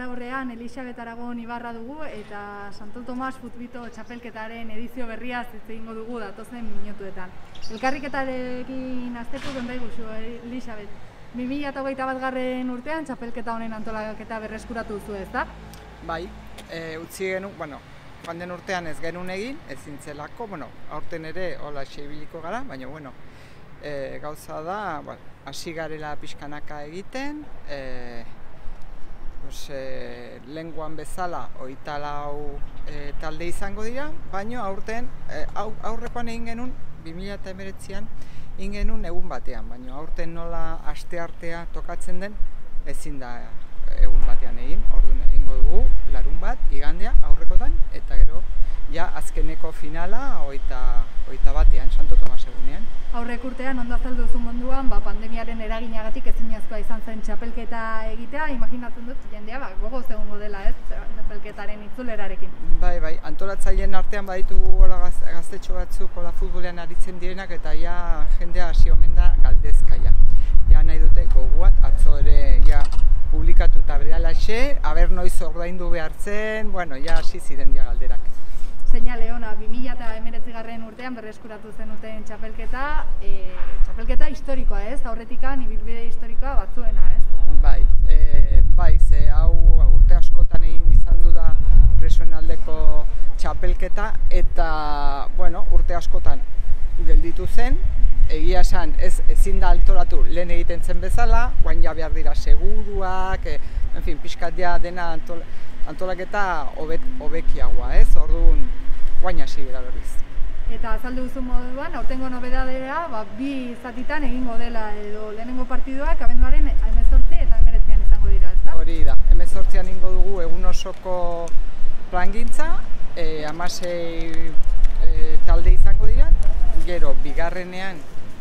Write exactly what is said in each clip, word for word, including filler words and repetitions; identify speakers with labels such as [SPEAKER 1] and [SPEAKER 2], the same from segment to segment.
[SPEAKER 1] Alagorrean Elisabet Aragon Ibarra dugu eta Santo Tomas Futbito txapelketaren edizio berriaz hitz egingo dugu datozen minutuetan. Elkarriketarekin hasteko gendai guzu, Elisabet. bi mila hogeita batgarren urtean txapelketa honen antolaketa berreskuratu duzu, ezta?
[SPEAKER 2] Bai, e, utzi genuen, bueno, joan den urtean ez genuen egin, ezin zelako, bueno, aurten ere hola ibiliko gara, baina, bueno, e, gauza da, bueno, hasi garela pixkanaka egiten, e, pues, e, lenguan bezala hogeita lau e, talde izango dira, baina aurten, e, aurrekoan egin genuen, bi mila hemeretzian, egin genuen egun batean, baina aurten nola asteartea tokatzen den, ezin da egun batean egin, orduan egingo dugu larun bat, igandea, aurrekotan, eta gero ja azkeneko finala hogeita batean, Santo Tomas egunean.
[SPEAKER 1] Aurrek urtean, ondo azaldu duzun munduan, ba, pandemiaren eraginagatik ezinezkoa izan zen txapelketa egitea, imaginatzen dut jendea ba, gogoz egongo dela, ez, txapelketaren itzulerarekin.
[SPEAKER 2] Bai, bai, antolatzaileen artean baditugu gaz, gaztetxo batzuk hola futbolean aritzen direnak eta ja jendea hasi omen da galdezkaia. Ja nahi dute gogoat, atzo ere ja publikatu eta beralaxe, aber noiz ordaindu behartzen, bueno, ja hasi ziren dia galderak.
[SPEAKER 1] Seinale ona, bi mila hemeretzigarren urtean berreskuratu zenuten txapelketa, e, txapelketa historikoa, ez? Aurretikan ibilbide historikoa batzuena, ez?
[SPEAKER 2] Bai, e, bai, ze hau urte askotan egin izan du da presoen aldeko txapelketa eta, bueno, urte askotan gelditu zen. Egia esan, ez, ezin da antolatu lehen egiten zen bezala, guain ja behar dira seguruak, e, en fin, pixkat ja dena antol, antolaketa hobet, hobekiagoa, ez? Orduan, guain hasi gara berriz.
[SPEAKER 1] Eta azaldu duzu moduan, aurtengo nobedadera, ba, bi zatitan egingo dela edo lehenengo partiduak abenduaren hemezortzi eta hemeretzian izango dira, ezta?
[SPEAKER 2] Hori da, hemezortzian egingo dugu egun osoko plangintza, e, hamasei e, talde izango dira, gero bigarrenean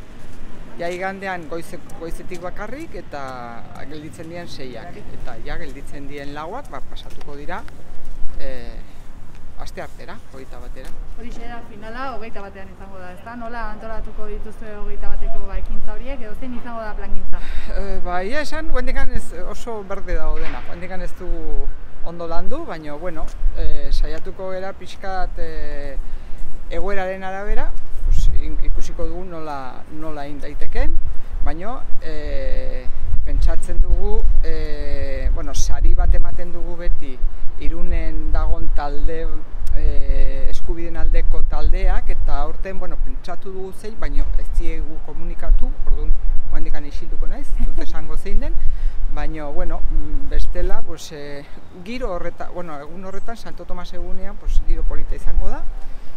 [SPEAKER 2] ja igandean goize, goizetik bakarrik eta gelditzen diren seiak eta ja gelditzen diren lauak ba, pasatuko dira e, aste artera, hogeita batera.
[SPEAKER 1] Horixe da, finala hogeita batean izango da, ezta? Nola antolatuko dituzue hogeita bateko ba, ekintza horiek edo zein izango da plangintza?
[SPEAKER 2] E, ba, ia esan, guendikan ez oso berde dago dena, guendikan ez du ondo landu, baina, bueno, e, saiatuko gara pixkat e, egoeraren arabera, pues, ikusiko dugu nola, nola egin daiteken, baina e, pentsatzen dugu, e, bueno, sari bat ematen dugu beti Irunen dagon talde, e, eskubideen aldeko taldeak, eta aurten, bueno, pentsatu dugu zein, baina ez diegu komunikatu, orduan, handikan isilduko naiz, dut esango zein den, baina, bueno, bestela, pues, e, giro horretan, bueno, egun horretan, Santo Tomas egunean, pues, giro polita izango da,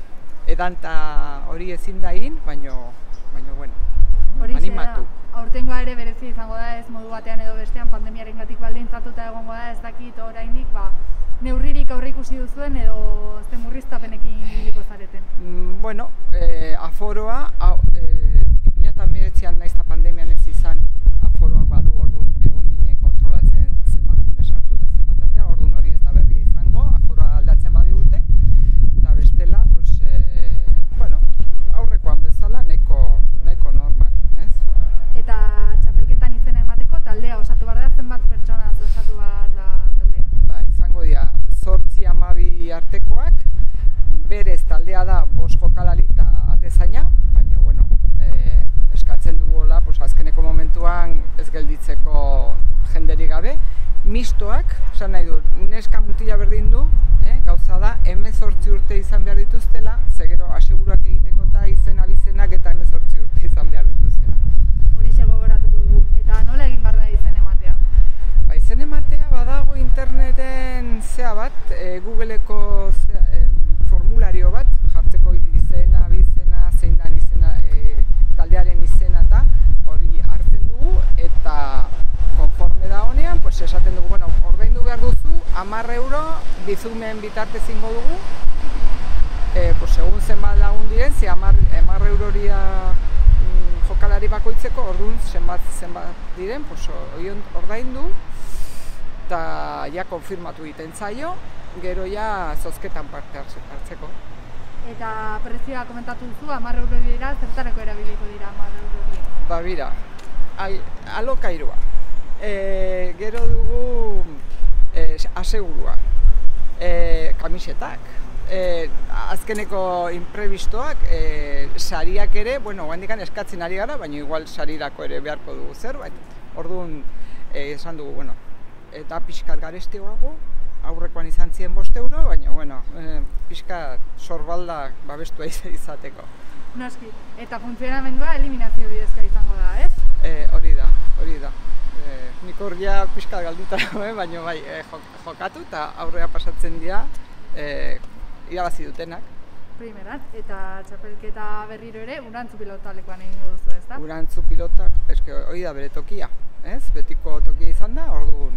[SPEAKER 2] edanta hori ezin da egin, baina, baina, bueno, animatu.
[SPEAKER 1] Aurtengoa ere berezi izango da, ez modu batean edo bestean pandemiaren gatik baldintzatuta egongo da, ez dakit oraindik, ba, neurririk aurreikusi duzuen edo ze murriztapenekin ibiliko zareten?
[SPEAKER 2] Mm, bueno, eh, aforoa, eh, bi mila hemeretzian naiz eta pandemian ez izan aforoa badu, orduan egon ginen kontrolatzen zenbat jende sartu eta zenbat atea, orduan hori ez da berria izango, aforoa aldatzen badigute, eta bestela, pues, eh, bueno, aurrekoan bezala nahiko, nahiko normal, ez?
[SPEAKER 1] Eta txapelketan izena emateko taldea osatu behar da, zenbat pertsona osatu behar da taldea?
[SPEAKER 2] Ba, izango dira, zortzi hamabi artekoak, berez taldea da bost jokalari eta atezaina, baina, bueno, eh, eskatzen dugola, pues, azkeneko momentuan ez gelditzeko jenderik gabe, mistoak, esan nahi dut, neska mutila berdin du, eh, gauza da, hemezortzi urte izan behar dituztela, ze gero aseguruak egiteko eta izen abizenak eta hemezortzi urte izan behar dituztela.
[SPEAKER 1] Horixe gogoratuko dugu, eta nola egin behar da izen ematea?
[SPEAKER 2] Ba, izen ematea badago interneten zea bat, e, Googleeko zea, e, formulario bat, jartzeko izena, bizena, zein dan izena, e, taldearen izena eta hori hartzen dugu, eta konforme da honean, pues, esaten dugu, bueno, ordaindu behar duzu, hamar euro, bizumen bitartez ingo dugu, e, pues, segun zenbat lagun diren, ze hamar euroria mm, jokalari bakoitzeko, orduan zenbat zenbat diren, pues, hori ordaindu, eta ja konfirmatu egiten zaio, gero ja zozketan parte hartzeko.
[SPEAKER 1] Eta prezioa komentatu duzu, hamar euro dira, zertarako erabiliko dira hamar euro dira?
[SPEAKER 2] Ba, bira, alokairua. E, gero dugu, e, asegurua, e, kamisetak, e, azkeneko imprebistoak, e, sariak ere, bueno, guandikan eskatzen ari gara, baina igual sarirako ere beharko dugu zerbait. Orduan, e, esan dugu, bueno, eta pixkat garestiago, aurrekoan izan ziren bost euro, baina, bueno, e, pixkat sorbalda babestua izateko.
[SPEAKER 1] Noski, eta funtzionamendua eliminazio bidezka izango da, ez?
[SPEAKER 2] E, hori da, hori da. E, nik hor ja pixkat galduta dagoen, baina bai, e, jokatu eta aurrea pasatzen dira e, irabazi dutenak.
[SPEAKER 1] Primeran, eta txapelketa berriro ere Urantzu pilotalekuan egingo duzu, ezta?
[SPEAKER 2] Urantzu pilotak, eske hori da bere tokia, ez? Betiko tokia izan da, orduan.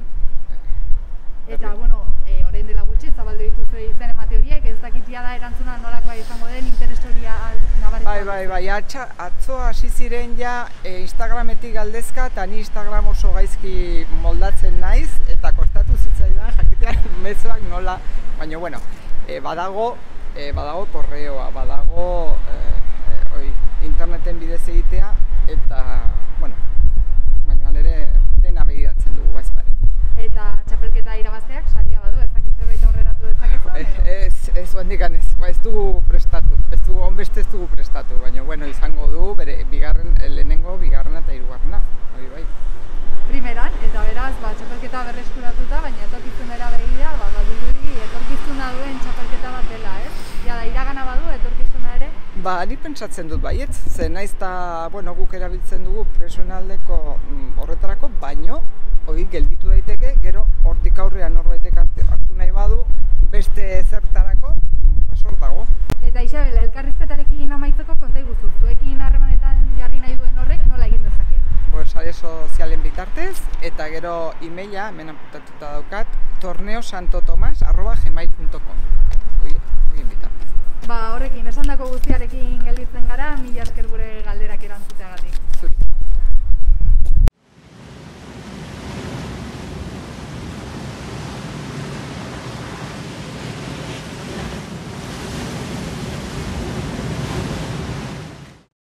[SPEAKER 2] E,
[SPEAKER 1] eta, bueno, e, orain dela gutxi, zabaldu dituzu izen emate horiek, ez dakitia da erantzuna nolakoa izango den, interes horia nabarituko.
[SPEAKER 2] Bai, bai, bai, atxa, atzo hasi ziren ja e, Instagrametik galdezka, eta ni Instagram oso gaizki moldatzen naiz, eta kostatu zitzaidan jakitean mezuak nola, baina, bueno, e, badago, e, badago korreoa, badago e, e, oi, interneten bidez egitea, eta, bueno, baina ere dena begiratzen dugu baizpare.
[SPEAKER 1] Eta txapelketa irabazteak saria badu, ez dakit zerbait aurreratu dezakezu?
[SPEAKER 2] Ez, ez bandikan ez, ba, ez dugu prestatu, ez dugu, onbeste ez dugu prestatu, baina, bueno, izango du bere bigarren, lehenengo, bigarrena eta hirugarrena, hori bai.
[SPEAKER 1] Primeran, eta beraz, ba, txapelketa berreskuratuta, baina etorkizunera begira, ba, badirudi etorkizuna duen txapelketa bat dela, ez? Ja, da, iragana badu etorkizuna ere?
[SPEAKER 2] Ba, ni pentsatzen dut baietz, ze naiz eta, bueno, guk erabiltzen dugu profesionaldeko horretarako, baino, hori gelditu daiteke, gero hortik aurrean norbaitek hartu nahi badu, beste zertarako, basor dago.
[SPEAKER 1] Eta Isabel, elkarrizketarekin amaitzeko konta iguzu, zuekin harremanetan jarri nahi duen horrek nola egin dezake?
[SPEAKER 2] Bo, sare sozialen bitartez, eta gero e-maila, hemen apuntatuta daukat, torneosantotomas arroba gmail punto com. Hoi bitartez.
[SPEAKER 1] Ba, horrekin, esandako guztiarekin gelditzen gara, mila esker gure galderak erantzuteagatik.